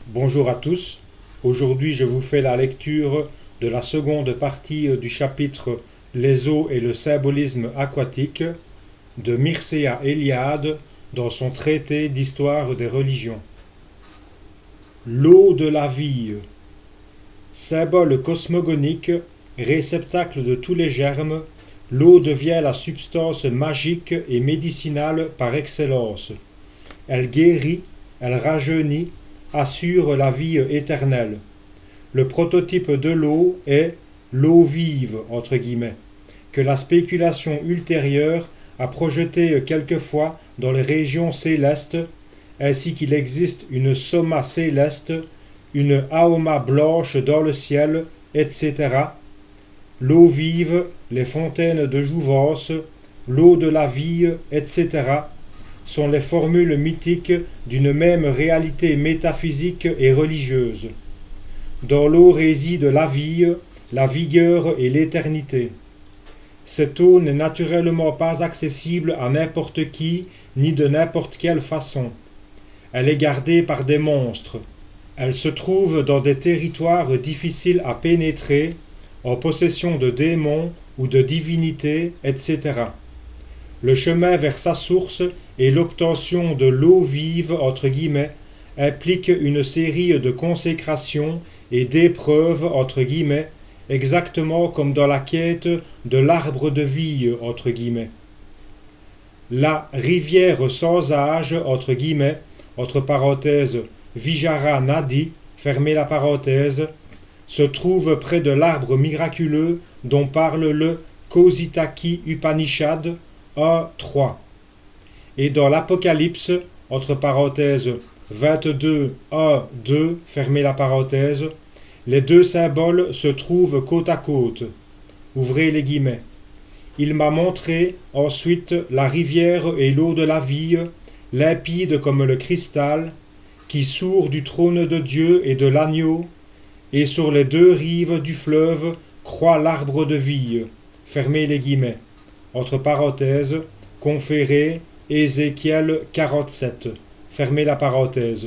Bonjour à tous. Aujourd'hui, je vous fais la lecture de la seconde partie du chapitre Les eaux et le symbolisme aquatique de Mircea Eliade dans son traité d'histoire des religions. L'eau de la vie, symbole cosmogonique, réceptacle de tous les germes, l'eau devient la substance magique et médicinale par excellence. Elle guérit, elle rajeunit, assure la vie éternelle. Le prototype de l'eau est l'eau vive, entre guillemets, que la spéculation ultérieure a projeté quelquefois dans les régions célestes, ainsi qu'il existe une soma céleste, une aoma blanche dans le ciel, etc. L'eau vive, les fontaines de jouvence, l'eau de la vie, etc. sont les formules mythiques d'une même réalité métaphysique et religieuse. Dans l'eau réside la vie, la vigueur et l'éternité. Cette eau n'est naturellement pas accessible à n'importe qui, ni de n'importe quelle façon. Elle est gardée par des monstres. Elle se trouve dans des territoires difficiles à pénétrer, en possession de démons ou de divinités, etc. Le chemin vers sa source et l'obtention de l'eau vive, entre guillemets, implique une série de consécrations et d'épreuves, entre guillemets, exactement comme dans la quête de l'arbre de vie, entre guillemets. La rivière sans âge, entre guillemets, entre parenthèses, Vijara Nadi, fermez la parenthèse, se trouve près de l'arbre miraculeux dont parle le Kausitaki Upanishad 1.3. Et dans l'Apocalypse, entre parenthèses 22, 1, 2, fermez la parenthèse, les deux symboles se trouvent côte à côte. Ouvrez les guillemets. Il m'a montré ensuite la rivière et l'eau de la vie, limpide comme le cristal, qui sourd du trône de Dieu et de l'agneau, et sur les deux rives du fleuve croît l'arbre de vie. Fermez les guillemets. Entre parenthèses, conféré, Ézéchiel 47. Fermez la parenthèse.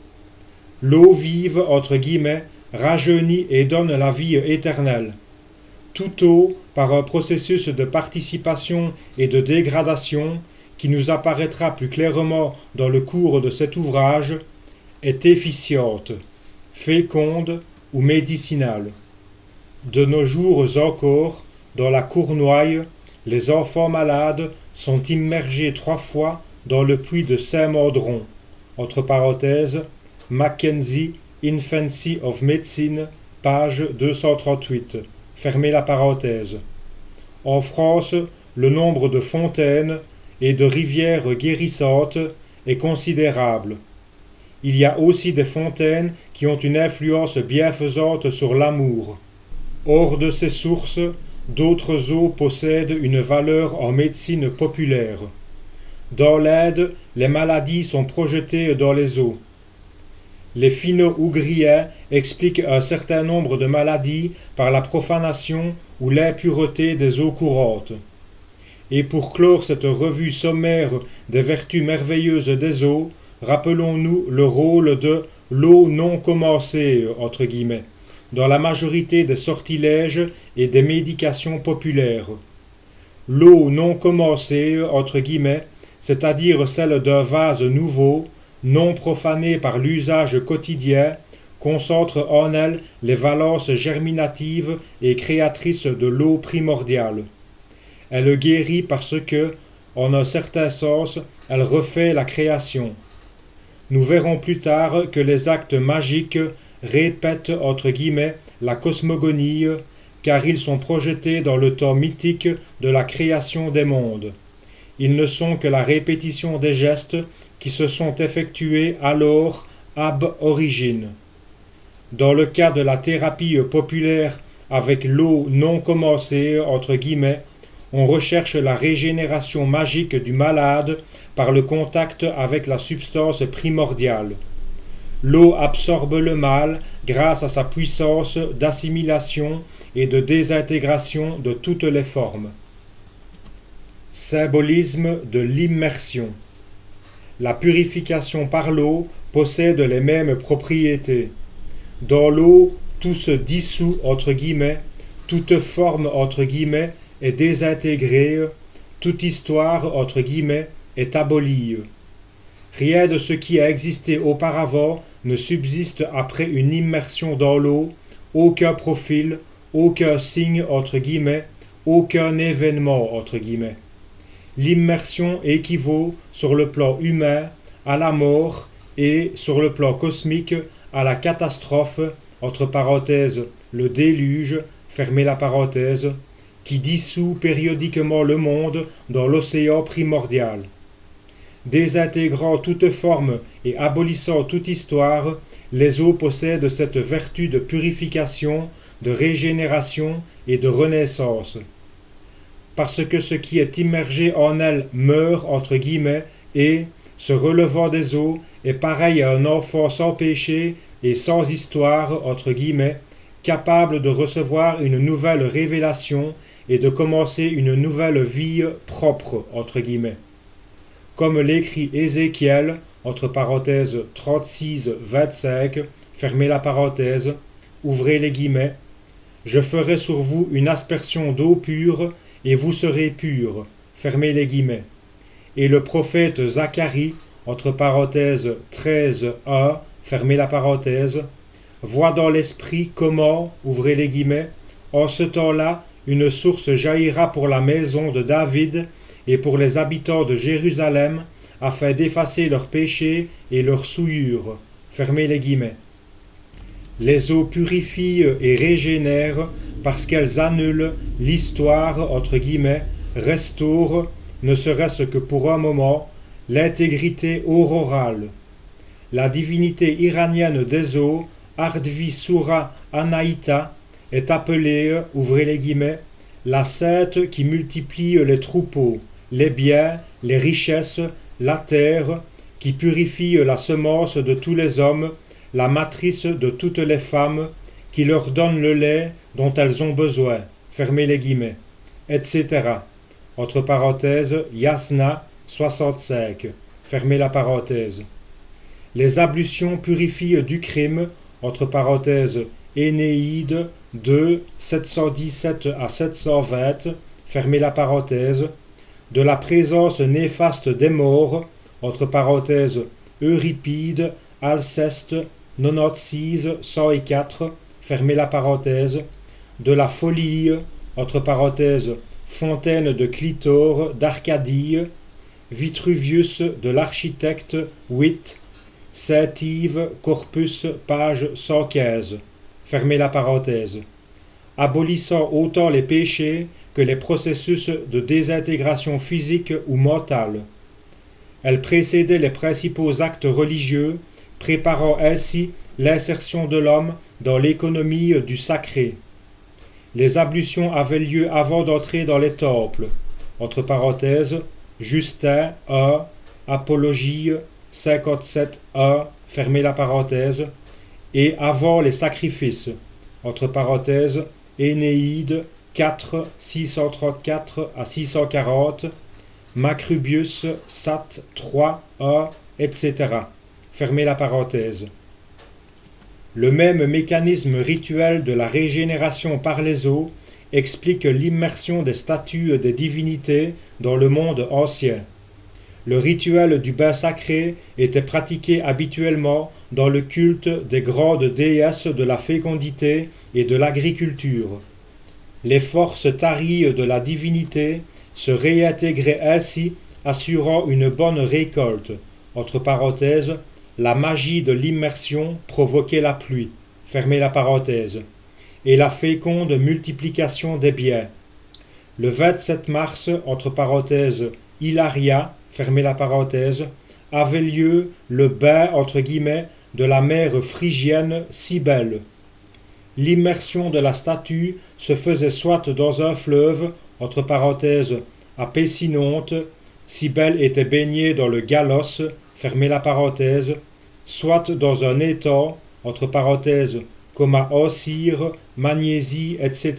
L'eau vive, entre guillemets, rajeunit et donne la vie éternelle. Toute eau, par un processus de participation et de dégradation, qui nous apparaîtra plus clairement dans le cours de cet ouvrage, est efficiente, féconde ou médicinale. De nos jours encore, dans la Cournoye, les enfants malades sont immergés 3 fois dans le puits de Saint-Mandron, entre parenthèses, Mackenzie, Infancy of Medicine, page 238, fermez la parenthèse. En France, le nombre de fontaines et de rivières guérissantes est considérable. Il y a aussi des fontaines qui ont une influence bienfaisante sur l'amour. Hors de ces sources, d'autres eaux possèdent une valeur en médecine populaire. Dans l'Inde, les maladies sont projetées dans les eaux. Les finno-ougriens expliquent un certain nombre de maladies par la profanation ou l'impureté des eaux courantes. Et pour clore cette revue sommaire des vertus merveilleuses des eaux, rappelons-nous le rôle de l'eau non commencée, entre guillemets, dans la majorité des sortilèges et des médications populaires. L'eau non commencée, entre guillemets, c'est-à-dire celle d'un vase nouveau, non profanée par l'usage quotidien, concentre en elle les valences germinatives et créatrices de l'eau primordiale. Elle guérit parce que, en un certain sens, elle refait la création. Nous verrons plus tard que les actes magiques répètent entre guillemets la cosmogonie, car ils sont projetés dans le temps mythique de la création des mondes. Ils ne sont que la répétition des gestes qui se sont effectués alors ab origine. Dans le cas de la thérapie populaire avec l'eau non commencée, entre guillemets, on recherche la régénération magique du malade par le contact avec la substance primordiale. L'eau absorbe le mal grâce à sa puissance d'assimilation et de désintégration de toutes les formes. Symbolisme de l'immersion. La purification par l'eau possède les mêmes propriétés. Dans l'eau, tout se dissout entre guillemets, toute forme entre guillemets est désintégrée, toute histoire entre guillemets est abolie. Rien de ce qui a existé auparavant ne subsiste après une immersion dans l'eau, aucun profil, aucun signe entre guillemets, aucun événement entre guillemets. L'immersion équivaut sur le plan humain à la mort et sur le plan cosmique à la catastrophe, entre parenthèses le déluge, fermez la parenthèse, qui dissout périodiquement le monde dans l'océan primordial. Désintégrant toute forme et abolissant toute histoire, les eaux possèdent cette vertu de purification, de régénération et de renaissance. Parce que ce qui est immergé en elles meurt entre guillemets et, se relevant des eaux, est pareil à un enfant sans péché et sans histoire entre guillemets, capable de recevoir une nouvelle révélation et de commencer une nouvelle vie propre entre guillemets. Comme l'écrit Ézéchiel, entre parenthèses 36, 25, fermez la parenthèse, ouvrez les guillemets, je ferai sur vous une aspersion d'eau pure, et vous serez purs, fermez les guillemets. Et le prophète Zacharie, entre parenthèses 13, 1, fermez la parenthèse, voit dans l'esprit comment, ouvrez les guillemets, en ce temps-là, une source jaillira pour la maison de David et pour les habitants de Jérusalem, afin d'effacer leurs péchés et leurs souillures. Fermez les guillemets. Les eaux purifient et régénèrent parce qu'elles annulent l'histoire, entre guillemets, restaurent, ne serait-ce que pour un moment, l'intégrité aurorale. La divinité iranienne des eaux, Ardvisura Anaïta, est appelée, ouvrez les guillemets, la sainte qui multiplie les troupeaux, les biens, les richesses, la terre, qui purifie la semence de tous les hommes, la matrice de toutes les femmes, qui leur donne le lait dont elles ont besoin, fermez les guillemets, etc. Entre parenthèses, Yasna 65, fermez la parenthèse. Les ablutions purifient du crime, entre parenthèses, Énéide 2, 717 à 720, fermez la parenthèse, de la présence néfaste des morts, entre parenthèses, Euripide, Alceste, 96, 104, fermez la parenthèse, de la folie, entre parenthèses, fontaine de Clitor, d'Arcadie, Vitruvius de l'architecte, 8, Saint-Yves, Corpus, page 115, fermez la parenthèse, abolissant autant les péchés que les processus de désintégration physique ou mentale. Elle précédait les principaux actes religieux, préparant ainsi l'insertion de l'homme dans l'économie du sacré. Les ablutions avaient lieu avant d'entrer dans les temples, entre parenthèses, Justin 1, Apologie 57 1, fermez la parenthèse, et avant les sacrifices, entre parenthèses, Énéide 4, 634 à 640, Macrubius, Sat 3, 1, etc. Fermez la parenthèse. Le même mécanisme rituel de la régénération par les eaux explique l'immersion des statues des divinités dans le monde ancien. Le rituel du bain sacré était pratiqué habituellement dans le culte des grandes déesses de la fécondité et de l'agriculture. Les forces taries de la divinité se réintégraient ainsi, assurant une bonne récolte. Entre parenthèses, la magie de l'immersion provoquait la pluie, fermez la parenthèse, et la féconde multiplication des biens. Le 27 mars, entre parenthèses, Hilaria, fermez la parenthèse, avait lieu le bain, entre guillemets, de la mer phrygienne Cybèle. L'immersion de la statue se faisait soit dans un fleuve, entre parenthèses, à Pessinonte, Cybèle était baignée dans le Galos, fermez la parenthèse, soit dans un étang, entre parenthèses, comme à Ancyre, Magnésie, etc.,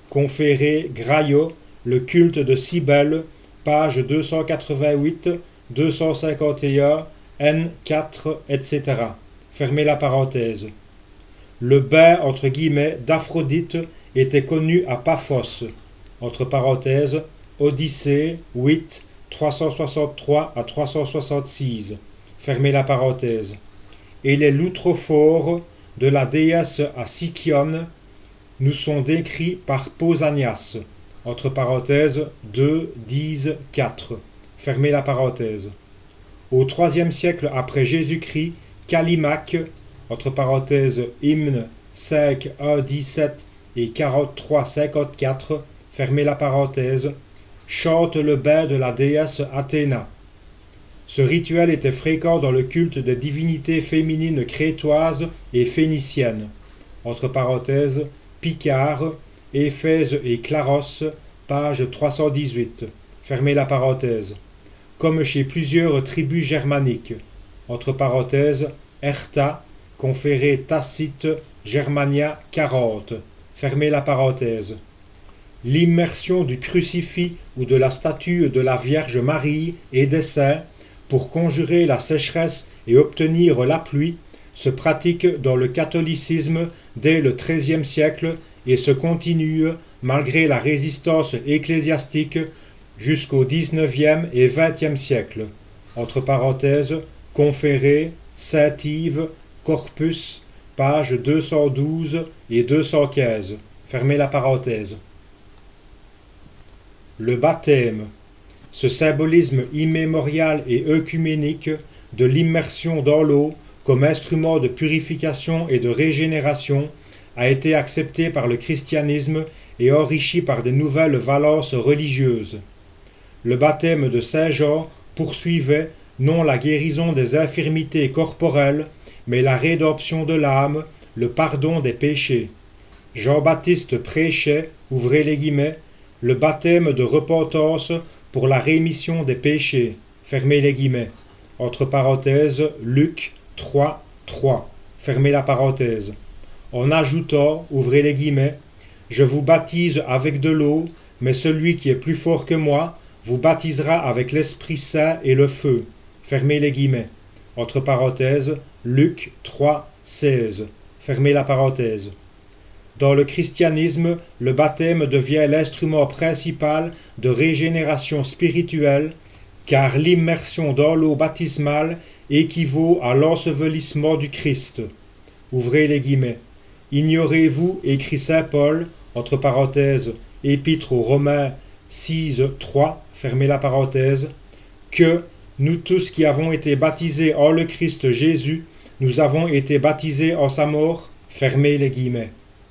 conféré Graillot, le culte de Cybèle, page 288, 251, N4, etc. Fermez la parenthèse. Le bain entre guillemets d'Aphrodite était connu à Paphos, entre parenthèses, Odyssée 8, 363 à 366. Fermez la parenthèse. Et les loutrophores de la déesse à Sicyon nous sont décrits par Pausanias, entre parenthèses 2, 10, 4. Fermez la parenthèse. Au IIIe siècle après Jésus-Christ, Callimaque, entre parenthèses hymne 5, 1, 17 et 43, 54, fermez la parenthèse, chante le bain de la déesse Athéna. Ce rituel était fréquent dans le culte des divinités féminines crétoises et phéniciennes, entre parenthèses, Picard, Éphèse et Claros, page 318, fermez la parenthèse, comme chez plusieurs tribus germaniques, entre parenthèses, Erta, conféré Tacite, Germania 40, fermez la parenthèse. L'immersion du crucifix ou de la statue de la Vierge Marie et des saints pour conjurer la sécheresse et obtenir la pluie se pratique dans le catholicisme dès le XIIIe siècle et se continue, malgré la résistance ecclésiastique, jusqu'au XIXe et XXe siècle. Entre parenthèses, Conféré, Saint-Yves, Corpus, pages 212 et 215. Fermez la parenthèse. Le baptême, ce symbolisme immémorial et œcuménique de l'immersion dans l'eau comme instrument de purification et de régénération, a été accepté par le christianisme et enrichi par de nouvelles valences religieuses. Le baptême de Saint Jean poursuivait non la guérison des infirmités corporelles, mais la rédemption de l'âme, le pardon des péchés. Jean-Baptiste prêchait, ouvrez les guillemets, le baptême de repentance pour la rémission des péchés, fermez les guillemets, entre parenthèses, Luc 3, 3, fermez la parenthèse, en ajoutant, ouvrez les guillemets, je vous baptise avec de l'eau, mais celui qui est plus fort que moi vous baptisera avec l'Esprit Saint et le feu, fermez les guillemets, entre parenthèses, Luc 3, 16, fermez la parenthèse. Dans le christianisme, le baptême devient l'instrument principal de régénération spirituelle, car l'immersion dans l'eau baptismale équivaut à l'ensevelissement du Christ. Ouvrez les guillemets. Ignorez-vous, écrit saint Paul, entre parenthèses, Épître aux Romains 6, 3, fermez la parenthèse, que nous tous qui avons été baptisés en le Christ Jésus, nous avons été baptisés en sa mort, fermez les guillemets.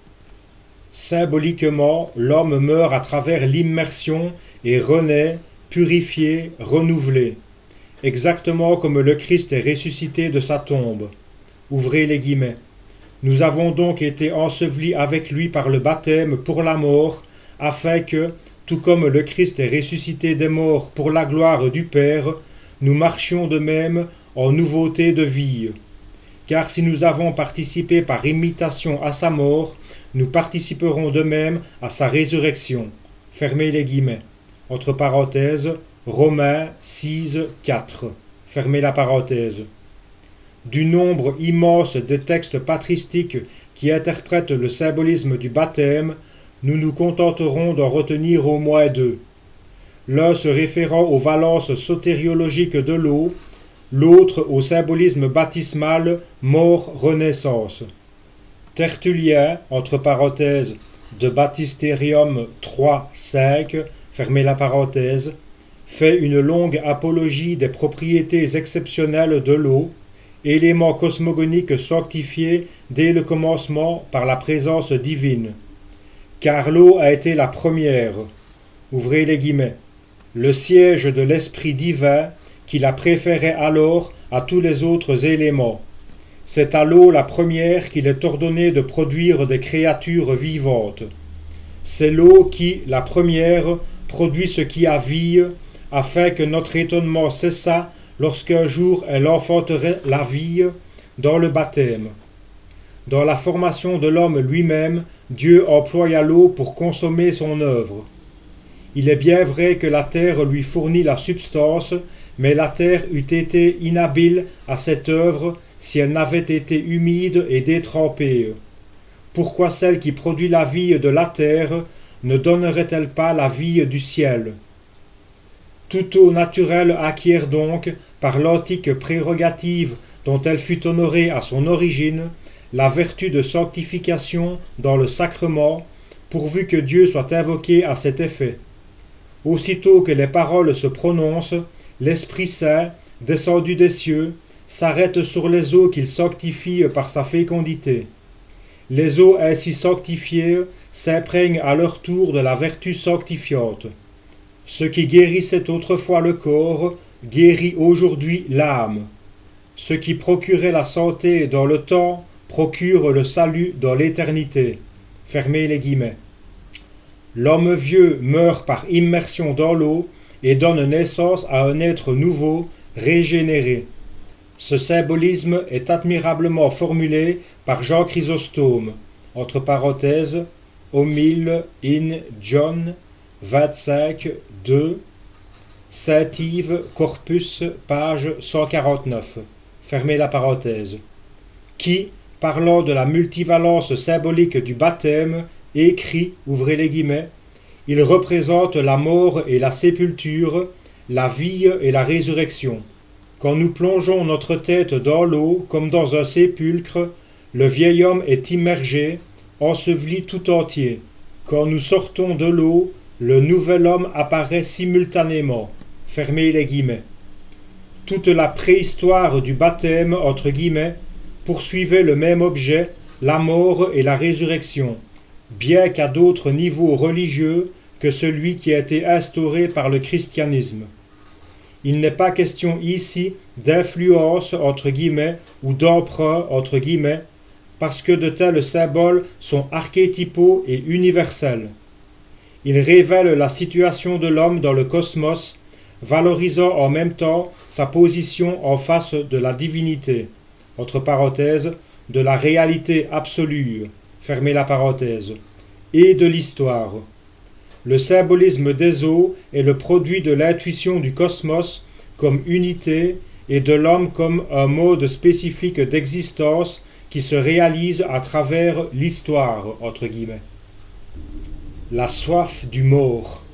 Symboliquement, l'homme meurt à travers l'immersion et renaît, purifié, renouvelé, exactement comme le Christ est ressuscité de sa tombe. Ouvrez les guillemets. Nous avons donc été ensevelis avec lui par le baptême pour la mort, afin que, tout comme le Christ est ressuscité des morts pour la gloire du Père, nous marchions de même en nouveauté de vie. Car si nous avons participé par imitation à sa mort, nous participerons de même à sa résurrection. Fermez les guillemets. Entre parenthèses, Romains 6, 4. Fermez la parenthèse. Du nombre immense des textes patristiques qui interprètent le symbolisme du baptême, nous nous contenterons d'en retenir au moins deux. L'un se référant aux valences sotériologiques de l'eau, l'autre au symbolisme baptismal mort-renaissance. Tertullien, entre parenthèses, de Baptisterium 3, 5, fermez la parenthèse, fait une longue apologie des propriétés exceptionnelles de l'eau, élément cosmogonique sanctifié dès le commencement par la présence divine. Car l'eau a été la première, ouvrez les guillemets, le siège de l'Esprit divin qui la préférait alors à tous les autres éléments. C'est à l'eau la première qu'il est ordonné de produire des créatures vivantes. C'est l'eau qui, la première, produit ce qui a vie, afin que notre étonnement cessât lorsqu'un jour elle enfanterait la vie dans le baptême. Dans la formation de l'homme lui-même, Dieu employa l'eau pour consommer son œuvre. Il est bien vrai que la terre lui fournit la substance, mais la terre eût été inhabile à cette œuvre si elle n'avait été humide et détrempée. Pourquoi celle qui produit la vie de la terre ne donnerait-elle pas la vie du ciel? Toute eau naturelle acquiert donc, par l'antique prérogative dont elle fut honorée à son origine, la vertu de sanctification dans le sacrement, pourvu que Dieu soit invoqué à cet effet. Aussitôt que les paroles se prononcent, l'Esprit Saint, descendu des cieux, s'arrête sur les eaux qu'il sanctifie par sa fécondité. Les eaux ainsi sanctifiées s'imprègnent à leur tour de la vertu sanctifiante. Ce qui guérissait autrefois le corps guérit aujourd'hui l'âme. Ce qui procurait la santé dans le temps procure le salut dans l'éternité. Fermez les guillemets. L'homme vieux meurt par immersion dans l'eau et donne naissance à un être nouveau, régénéré. Ce symbolisme est admirablement formulé par Jean Chrysostome, entre parenthèses, Homile in John 25, 2, Saint-Yves, Corpus, page 149. Fermez la parenthèse. Qui, parlant de la multivalence symbolique du baptême, écrit, ouvrez les guillemets, il représente la mort et la sépulture, la vie et la résurrection. Quand nous plongeons notre tête dans l'eau comme dans un sépulcre, le vieil homme est immergé, enseveli tout entier. Quand nous sortons de l'eau, le nouvel homme apparaît simultanément. Fermez les guillemets. Toute la préhistoire du baptême, entre guillemets, poursuivait le même objet, la mort et la résurrection, bien qu'à d'autres niveaux religieux que celui qui a été instauré par le christianisme. Il n'est pas question ici d'influence entre guillemets ou d'emprunt entre guillemets, parce que de tels symboles sont archétypaux et universels. Ils révèlent la situation de l'homme dans le cosmos, valorisant en même temps sa position en face de la divinité, entre parenthèses, de la réalité absolue, fermez la parenthèse, et de l'histoire. Le symbolisme des eaux est le produit de l'intuition du cosmos comme unité et de l'homme comme un mode spécifique d'existence qui se réalise à travers l'histoire, entre guillemets. La soif du mort.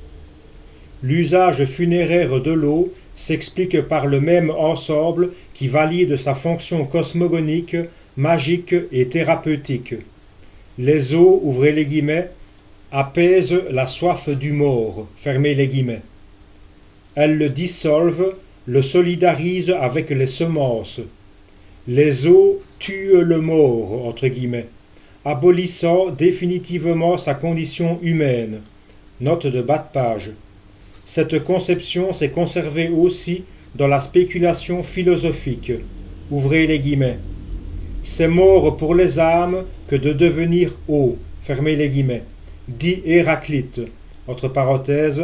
L'usage funéraire de l'eau s'explique par le même ensemble qui valide sa fonction cosmogonique, magique et thérapeutique. Les eaux, ouvrez les guillemets, apaisent la soif du mort, fermez les guillemets. Elles le dissolvent, le solidarisent avec les semences. Les eaux tuent le mort, entre guillemets, abolissant définitivement sa condition humaine. Note de bas de page. Cette conception s'est conservée aussi dans la spéculation philosophique. Ouvrez les guillemets. C'est mort pour les âmes que de devenir eau, fermez les guillemets, dit Héraclite, entre parenthèses,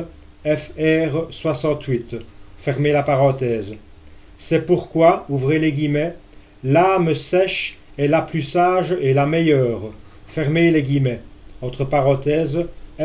FR 68, fermez la parenthèse. C'est pourquoi, ouvrez les guillemets, l'âme sèche est la plus sage et la meilleure, fermez les guillemets, entre parenthèses,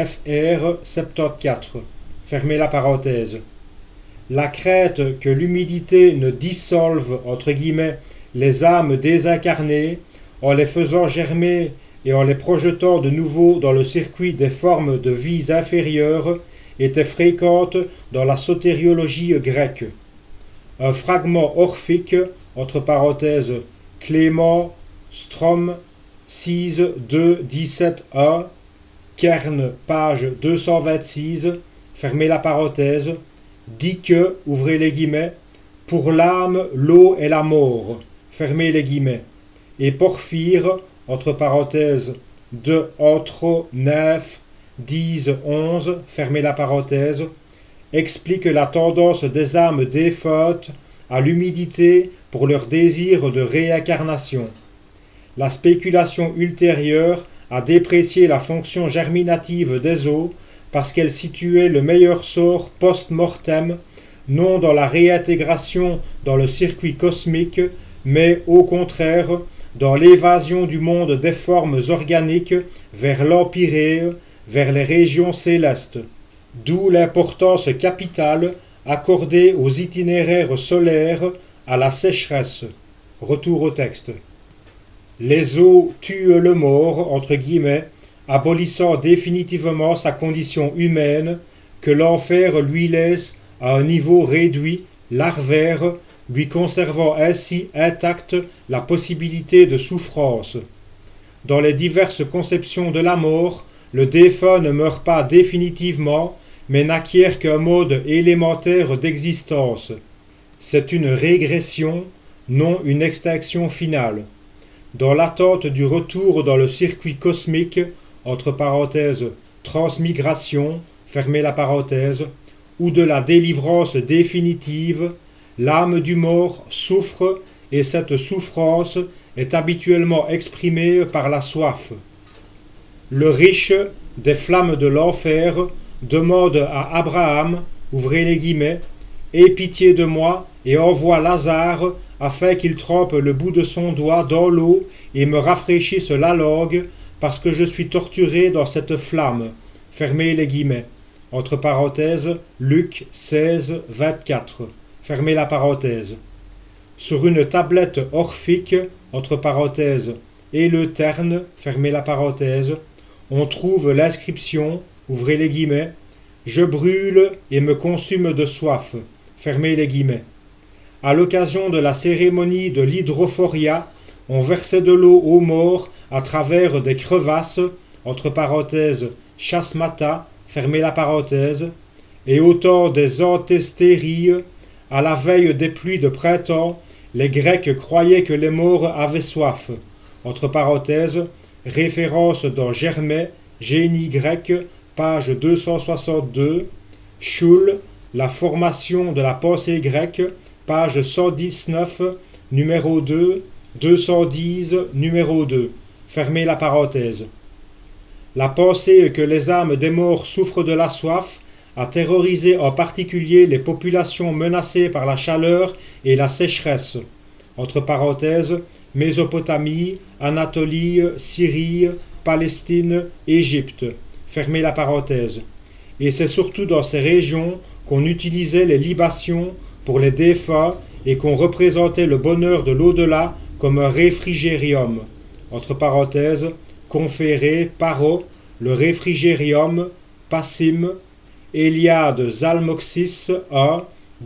FR 74, fermez la parenthèse. La crainte que l'humidité ne dissolve, entre guillemets, les âmes désincarnées, en les faisant germer et en les projetant de nouveau dans le circuit des formes de vies inférieures, était fréquente dans la sotériologie grecque. Un fragment orphique, entre parenthèses, Clément, Strom, 6, 2, 17, 1, Kern, page 226, fermez la parenthèse, dit que, ouvrez les guillemets, pour l'âme, l'eau est la mort, fermez les guillemets, et Porphyre, entre parenthèses, de Antro 9, 10, 11, fermez la parenthèse, explique la tendance des âmes défuntes à l'humidité pour leur désir de réincarnation. La spéculation ultérieure a déprécié la fonction germinative des eaux parce qu'elle situait le meilleur sort post-mortem, non dans la réintégration dans le circuit cosmique, mais au contraire dans l'évasion du monde des formes organiques vers l'empyrée, vers les régions célestes. D'où l'importance capitale, accordée aux itinéraires solaires, à la sécheresse. Retour au texte. Les eaux tuent le mort, entre guillemets, abolissant définitivement sa condition humaine, que l'enfer lui laisse à un niveau réduit, larvaire, lui conservant ainsi intacte la possibilité de souffrance. Dans les diverses conceptions de la mort, le défunt ne meurt pas définitivement, mais n'acquiert qu'un mode élémentaire d'existence. C'est une régression, non une extinction finale. Dans l'attente du retour dans le circuit cosmique, entre parenthèses, transmigration, fermez la parenthèse, ou de la délivrance définitive, l'âme du mort souffre et cette souffrance est habituellement exprimée par la soif. Le riche des flammes de l'enfer demande à Abraham, ouvrez les guillemets, « Aie pitié de moi et envoie Lazare afin qu'il trempe le bout de son doigt dans l'eau et me rafraîchisse la langue, parce que je suis torturé dans cette flamme. » Fermez les guillemets. Entre parenthèses, Luc 16, 24. Fermez la parenthèse. Sur une tablette orphique, entre parenthèses, et le terne, fermez la parenthèse, on trouve l'inscription, ouvrez les guillemets, « Je brûle et me consume de soif », fermez les guillemets. À l'occasion de la cérémonie de l'hydrophoria, on versait de l'eau aux morts à travers des crevasses, entre parenthèses, chasmata, fermez la parenthèse, et au temps des antestéries, à la veille des pluies de printemps, les Grecs croyaient que les morts avaient soif, entre parenthèses, référence dans Germais, Génie grec, page 262, Schul, la formation de la pensée grecque, page 119, numéro 2, 210, numéro 2. Fermez la parenthèse. La pensée que les âmes des morts souffrent de la soif a terrorisé en particulier les populations menacées par la chaleur et la sécheresse. Entre parenthèses, Mésopotamie, Anatolie, Syrie, Palestine, Égypte. Fermez la parenthèse. Et c'est surtout dans ces régions qu'on utilisait les libations pour les défunts et qu'on représentait le bonheur de l'au-delà comme un réfrigérium. Entre parenthèses, conféré, paro, le réfrigérium, passim, Eliade Zalmoxis 1,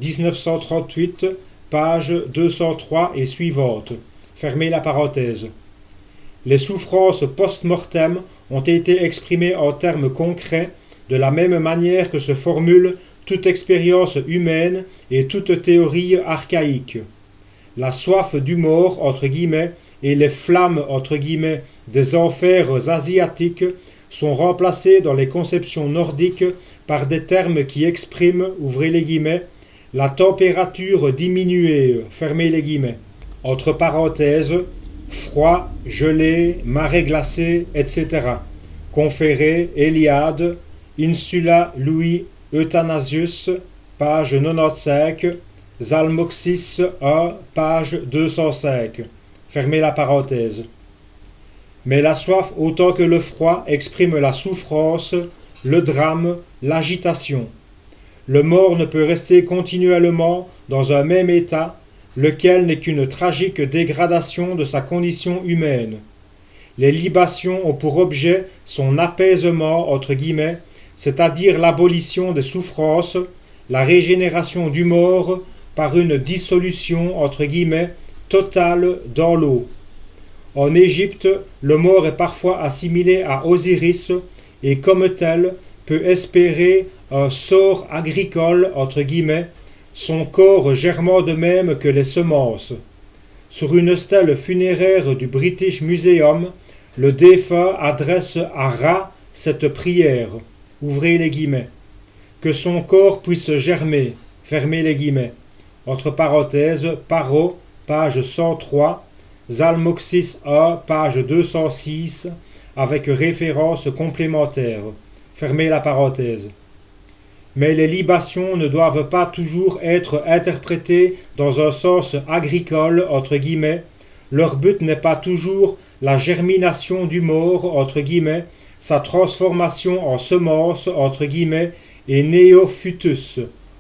1938, page 203 et suivante. Fermez la parenthèse. Les souffrances post-mortem ont été exprimées en termes concrets de la même manière que se formule toute expérience humaine et toute théorie archaïque. La soif du mort, entre guillemets, et les flammes, entre guillemets, des enfers asiatiques sont remplacées dans les conceptions nordiques par des termes qui expriment, ouvrez les guillemets, la température diminuée, fermez les guillemets, entre parenthèses, froid, gelé, marée glacée, etc. Conféré, Eliade, Insula Louis Euthanasius, page 95, Zalmoxis 1, page 205. Fermez la parenthèse. Mais la soif autant que le froid exprime la souffrance, le drame, l'agitation. Le mort ne peut rester continuellement dans un même état, lequel n'est qu'une tragique dégradation de sa condition humaine. Les libations ont pour objet son apaisement, entre guillemets, c'est-à-dire l'abolition des souffrances, la régénération du mort par une dissolution, entre guillemets, totale dans l'eau. En Égypte, le mort est parfois assimilé à Osiris et comme tel peut espérer un sort agricole, entre guillemets, son corps germant de même que les semences. Sur une stèle funéraire du British Museum, le défunt adresse à Ra cette prière, ouvrez les guillemets, que son corps puisse germer, fermez les guillemets, entre parenthèses, Paro, page 103, Zalmoxis 1, page 206, avec référence complémentaire, fermez la parenthèse. Mais les libations ne doivent pas toujours être interprétées dans un sens agricole, entre guillemets. Leur but n'est pas toujours la germination du mort, entre guillemets, sa transformation en semence, entre guillemets, et néophytus,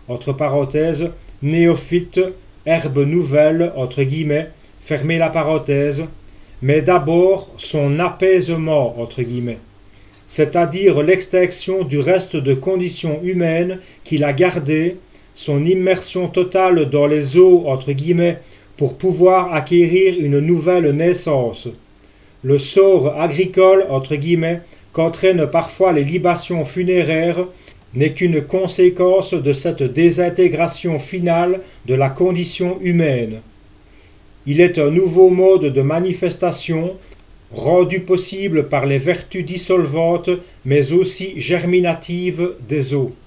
entre parenthèses, néophyte, herbe nouvelle, entre guillemets, fermez la parenthèse, mais d'abord son apaisement, entre guillemets, c'est-à-dire l'extinction du reste de conditions humaines qu'il a gardé, son immersion totale dans les eaux, entre guillemets, pour pouvoir acquérir une nouvelle naissance. Le sort agricole, entre guillemets, qu'entraînent parfois les libations funéraires, n'est qu'une conséquence de cette désintégration finale de la condition humaine. Il est un nouveau mode de manifestation, rendu possible par les vertus dissolvantes mais aussi germinatives des eaux.